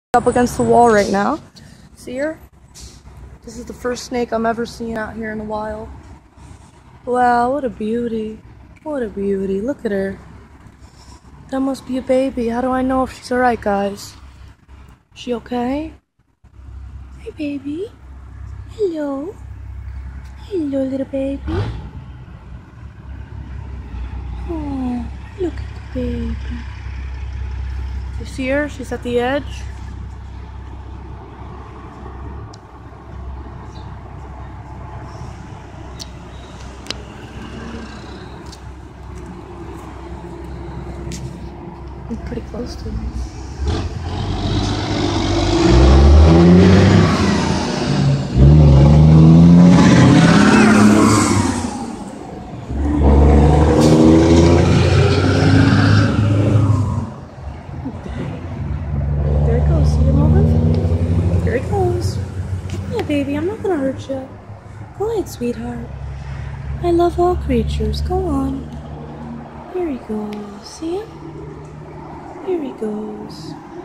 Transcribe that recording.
Up against the wall right now. See her? This is the first snake I'm ever seeing out here in the wild. Wow, what a beauty. What a beauty. Look at her. That must be a baby. How do I know if she's alright, guys? Is she okay? Hi, baby. Hello. Hello, little baby. Oh, look at the baby. You see her? She's at the edge. I'm pretty close to him. There he goes. See him over? There he goes. Yeah, baby, I'm not gonna hurt you. Go ahead, sweetheart. I love all creatures. Go on. Here he goes. See him? Here he goes.